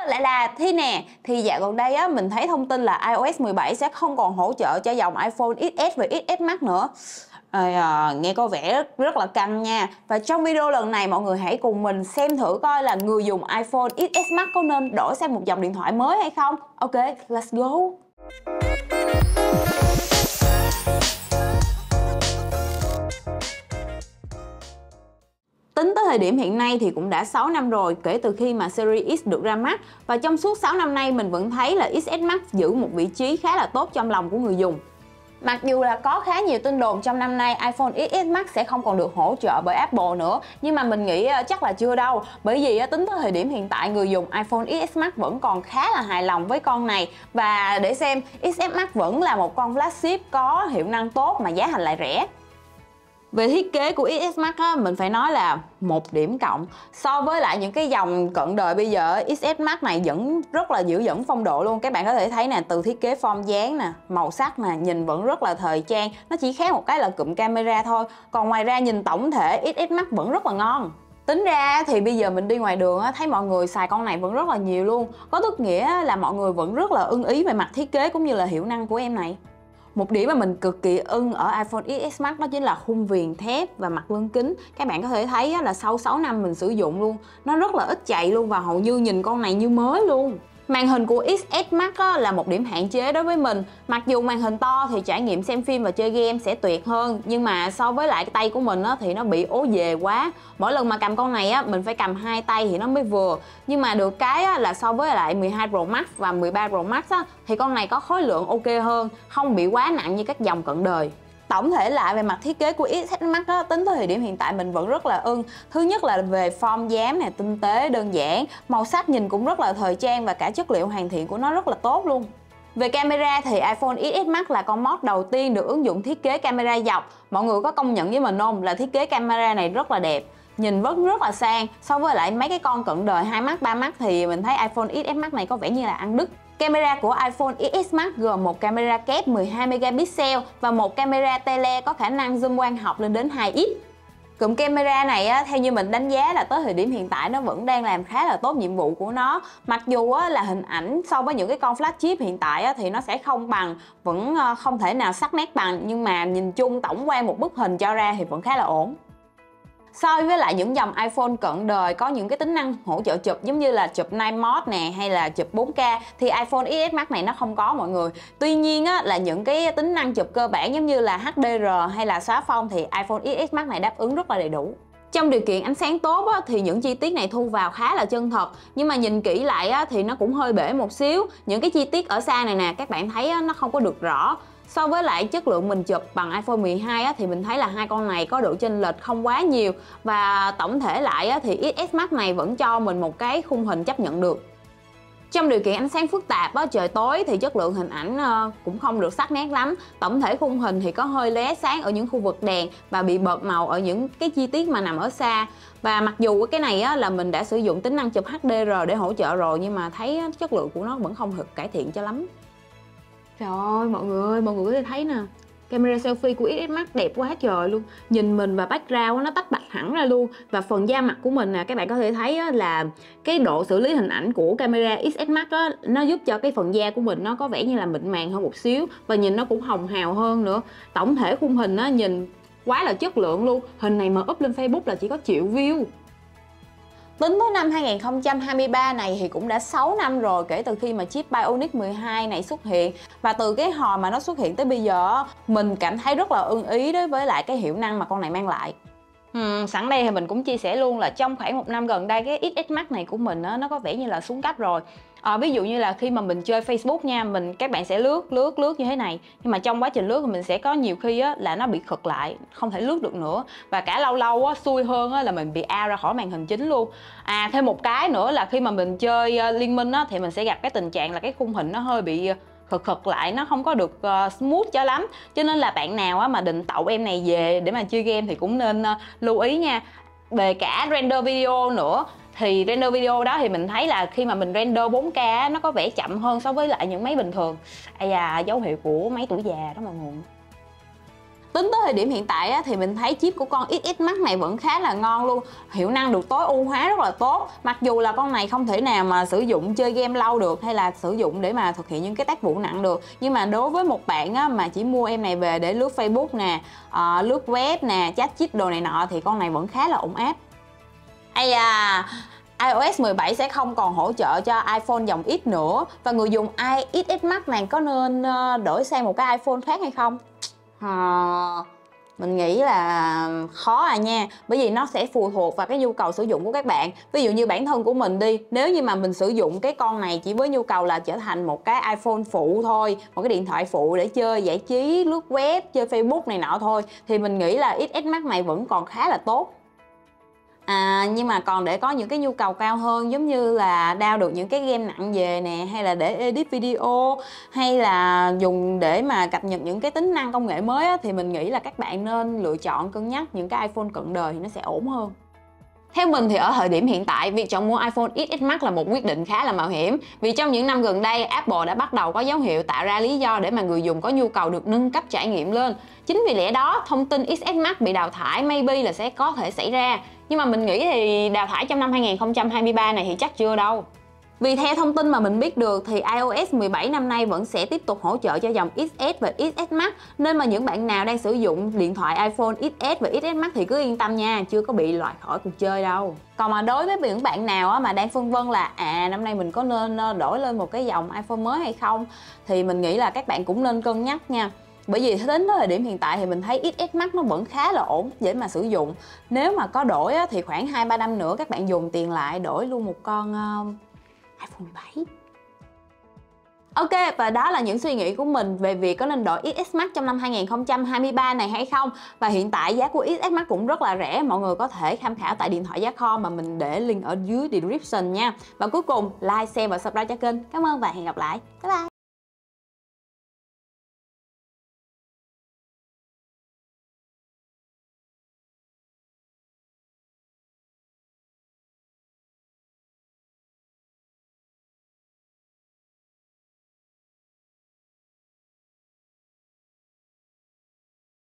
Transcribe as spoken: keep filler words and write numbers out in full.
lại là Thi nè. Thì dạo gần đây á, mình thấy thông tin là i O S mười bảy sẽ không còn hỗ trợ cho dòng iPhone X S và X S Max nữa. À, nghe có vẻ rất, rất là căng nha. Và trong video lần này mọi người hãy cùng mình xem thử coi là người dùng iPhone X S Max có nên đổi sang một dòng điện thoại mới hay không. Ok, let's go. Tính tới thời điểm hiện nay thì cũng đã sáu năm rồi kể từ khi mà series X được ra mắt. Và trong suốt sáu năm nay mình vẫn thấy là X S Max giữ một vị trí khá là tốt trong lòng của người dùng. Mặc dù là có khá nhiều tin đồn trong năm nay iPhone X S Max sẽ không còn được hỗ trợ bởi Apple nữa, nhưng mà mình nghĩ chắc là chưa đâu. Bởi vì tính tới thời điểm hiện tại người dùng iPhone X S Max vẫn còn khá là hài lòng với con này. Và để xem, X S Max vẫn là một con flagship có hiệu năng tốt mà giá thành lại rẻ. Về thiết kế của X S Max á, mình phải nói là một điểm cộng. So với lại những cái dòng cận đời bây giờ, X S Max này vẫn rất là giữ vững phong độ luôn. Các bạn có thể thấy nè, từ thiết kế form dáng nè, màu sắc nè, nhìn vẫn rất là thời trang. Nó chỉ khác một cái là cụm camera thôi. Còn ngoài ra nhìn tổng thể X S Max vẫn rất là ngon. Tính ra thì bây giờ mình đi ngoài đường á, thấy mọi người xài con này vẫn rất là nhiều luôn. Có tức nghĩa là mọi người vẫn rất là ưng ý về mặt thiết kế cũng như là hiệu năng của em này. Một điểm mà mình cực kỳ ưng ở iPhone X S Max đó chính là khung viền thép và mặt lưng kính. Các bạn có thể thấy là sau sáu năm mình sử dụng luôn, nó rất là ít chạy luôn và hầu như nhìn con này như mới luôn. Màn hình của X S Max là một điểm hạn chế đối với mình. Mặc dù màn hình to thì trải nghiệm xem phim và chơi game sẽ tuyệt hơn, nhưng mà so với lại cái tay của mình thì nó bị ố về quá. Mỗi lần mà cầm con này mình phải cầm hai tay thì nó mới vừa. Nhưng mà được cái là so với lại mười hai Pro Max và mười ba Pro Max thì con này có khối lượng ok hơn, không bị quá nặng như các dòng cận đời. Tổng thể lại về mặt thiết kế của X S Max á, tính tới thời điểm hiện tại mình vẫn rất là ưng. Thứ nhất là về form dáng này, tinh tế, đơn giản. Màu sắc nhìn cũng rất là thời trang và cả chất liệu hoàn thiện của nó rất là tốt luôn. Về camera thì iPhone X S Max là con model đầu tiên được ứng dụng thiết kế camera dọc. Mọi người có công nhận với mình không là thiết kế camera này rất là đẹp, nhìn vẫn rất là sang. So với lại mấy cái con cận đời hai mắt, ba mắt thì mình thấy iPhone X S Max này có vẻ như là ăn đứt. Camera của iPhone X S Max gồm một camera kép mười hai megapixel và một camera tele có khả năng zoom quang học lên đến hai x. Cụm camera này á, theo như mình đánh giá là tới thời điểm hiện tại nó vẫn đang làm khá là tốt nhiệm vụ của nó. Mặc dù á, là hình ảnh so với những cái con flagship hiện tại á, thì nó sẽ không bằng, vẫn không thể nào sắc nét bằng, nhưng mà nhìn chung tổng quan một bức hình cho ra thì vẫn khá là ổn. So với lại những dòng iPhone cận đời có những cái tính năng hỗ trợ chụp giống như là chụp Night Mode nè hay là chụp bốn K thì iPhone X S Max này nó không có mọi người. Tuy nhiên á, là những cái tính năng chụp cơ bản giống như là H D R hay là xóa phông thì iPhone X S Max này đáp ứng rất là đầy đủ. Trong điều kiện ánh sáng tốt á, thì những chi tiết này thu vào khá là chân thật, nhưng mà nhìn kỹ lại á, thì nó cũng hơi bể một xíu. Những cái chi tiết ở xa này nè các bạn thấy á, nó không có được rõ. So với lại chất lượng mình chụp bằng iPhone mười hai á, thì mình thấy là hai con này có độ chênh lệch không quá nhiều. Và tổng thể lại á, thì X S Max này vẫn cho mình một cái khung hình chấp nhận được. Trong điều kiện ánh sáng phức tạp á, trời tối thì chất lượng hình ảnh uh, cũng không được sắc nét lắm. Tổng thể khung hình thì có hơi lóe sáng ở những khu vực đèn và bị bợt màu ở những cái chi tiết mà nằm ở xa. Và mặc dù cái này á, là mình đã sử dụng tính năng chụp H D R để hỗ trợ rồi, nhưng mà thấy á, chất lượng của nó vẫn không được cải thiện cho lắm. Trời ơi mọi người ơi, mọi người có thể thấy nè, camera selfie của X S Max đẹp quá trời luôn. Nhìn mình và background nó tách bạch hẳn ra luôn. Và phần da mặt của mình nè, các bạn có thể thấy là cái độ xử lý hình ảnh của camera X S Max á, nó giúp cho cái phần da của mình nó có vẻ như là mịn màng hơn một xíu. Và nhìn nó cũng hồng hào hơn nữa. Tổng thể khung hình á, nhìn quá là chất lượng luôn. Hình này mà up lên Facebook là chỉ có triệu view. Tính tới năm hai nghìn không trăm hai mươi ba này thì cũng đã sáu năm rồi kể từ khi mà chip Bionic mười hai này xuất hiện. Và từ cái hồi mà nó xuất hiện tới bây giờ mình cảm thấy rất là ưng ý đối với lại cái hiệu năng mà con này mang lại. Uhm, sẵn đây thì mình cũng chia sẻ luôn là trong khoảng một năm gần đây cái X S Max này của mình á, nó có vẻ như là xuống cấp rồi. À, ví dụ như là khi mà mình chơi Facebook nha, mình các bạn sẽ lướt lướt lướt như thế này, nhưng mà trong quá trình lướt thì mình sẽ có nhiều khi á, là nó bị khựng lại, không thể lướt được nữa. Và cả lâu lâu á, xui hơn á, là mình bị out ra khỏi màn hình chính luôn. À thêm một cái nữa là khi mà mình chơi uh, Liên Minh á, thì mình sẽ gặp cái tình trạng là cái khung hình nó hơi bị uh, khực khực lại, nó không có được uh, smooth cho lắm. Cho nên là bạn nào á, mà định tậu em này về để mà chơi game thì cũng nên uh, lưu ý nha. Về cả render video nữa thì render video đó thì mình thấy là khi mà mình render bốn K á, nó có vẻ chậm hơn so với lại những máy bình thường. Ây da, dấu hiệu của máy tuổi già đó mọi người. Tính tới thời điểm hiện tại á, thì mình thấy chip của con ích ét Max này vẫn khá là ngon luôn. Hiệu năng được tối ưu hóa rất là tốt. Mặc dù là con này không thể nào mà sử dụng chơi game lâu được, hay là sử dụng để mà thực hiện những cái tác vụ nặng được. Nhưng mà đối với một bạn á, mà chỉ mua em này về để lướt Facebook nè, uh, lướt web nè, chat chít đồ này nọ thì con này vẫn khá là ổn áp. Ây à, iOS mười bảy sẽ không còn hỗ trợ cho iPhone dòng X nữa. Và người dùng ích ét Max này có nên đổi sang một cái iPhone khác hay không? À, mình nghĩ là khó à nha. Bởi vì nó sẽ phụ thuộc vào cái nhu cầu sử dụng của các bạn. Ví dụ như bản thân của mình đi, nếu như mà mình sử dụng cái con này chỉ với nhu cầu là trở thành một cái iPhone phụ thôi, một cái điện thoại phụ để chơi giải trí, lướt web, chơi Facebook này nọ thôi, thì mình nghĩ là ích ét Max này vẫn còn khá là tốt. À, nhưng mà còn để có những cái nhu cầu cao hơn, giống như là download được những cái game nặng về nè, hay là để edit video, hay là dùng để mà cập nhật những cái tính năng công nghệ mới á, thì mình nghĩ là các bạn nên lựa chọn cân nhắc những cái iPhone cận đời thì nó sẽ ổn hơn. Theo mình thì ở thời điểm hiện tại, việc chọn mua iPhone ích ét Max là một quyết định khá là mạo hiểm. Vì trong những năm gần đây, Apple đã bắt đầu có dấu hiệu tạo ra lý do để mà người dùng có nhu cầu được nâng cấp trải nghiệm lên. Chính vì lẽ đó, thông tin ích ét Max bị đào thải maybe là sẽ có thể xảy ra. Nhưng mà mình nghĩ thì đào thải trong năm hai nghìn không trăm hai mươi ba này thì chắc chưa đâu. Vì theo thông tin mà mình biết được thì iOS mười bảy năm nay vẫn sẽ tiếp tục hỗ trợ cho dòng ích ét và ích ét Max. Nên mà những bạn nào đang sử dụng điện thoại iPhone ích ét và ích ét Max thì cứ yên tâm nha, chưa có bị loại khỏi cuộc chơi đâu. Còn mà đối với những bạn nào mà đang phân vân là à năm nay mình có nên đổi lên một cái dòng iPhone mới hay không, thì mình nghĩ là các bạn cũng nên cân nhắc nha. Bởi vì đến tới thời điểm hiện tại thì mình thấy ích ét Max nó vẫn khá là ổn để mà sử dụng. Nếu mà có đổi thì khoảng hai ba năm nữa các bạn dùng tiền lại đổi luôn một con uh, iPhone mười bảy. Ok, và đó là những suy nghĩ của mình về việc có nên đổi ích ét Max trong năm hai nghìn không trăm hai mươi ba này hay không. Và hiện tại giá của ích ét Max cũng rất là rẻ, mọi người có thể tham khảo tại điện thoại giá kho mà mình để link ở dưới description nha. Và cuối cùng like, share và subscribe cho kênh. Cảm ơn và hẹn gặp lại. Bye bye.